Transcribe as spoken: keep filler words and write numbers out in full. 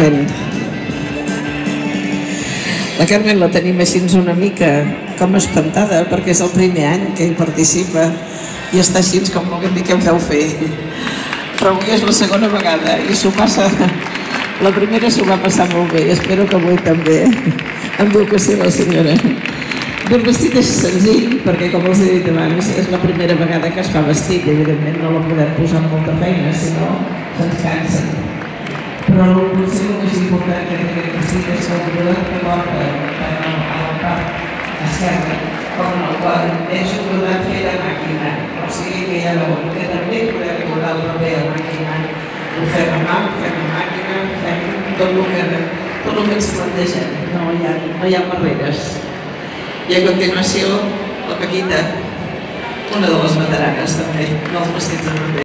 Carmen. La Carmen la tenim així una mica com espantada perquè és el primer any que hi participa i està així com volguem dir què em feu fer. Però avui és la segona vegada i s'ho passa... La primera s'ho va passar molt bé, espero que avui també. Em diu que sí la senyora. El vestit és senzill perquè, com els he dit abans, és la primera vegada que es fa vestit i evidentment no la podem posar amb molta feina, si no se'ns cansa. Però potser el més important que aquest vestit és que el brodat que porta a la part esquerra, com en el quadre, és un brodat fet a màquina. O sigui que ja veuen que també podem brodar el paper a màquina. Ho fem a mà, ho fem a màquina, fem tot el que, tot el que ens plantegem. No hi ha, no hi ha barreres. I a continuació, la Paquita, una de les veteranes també, dels vestits de paper.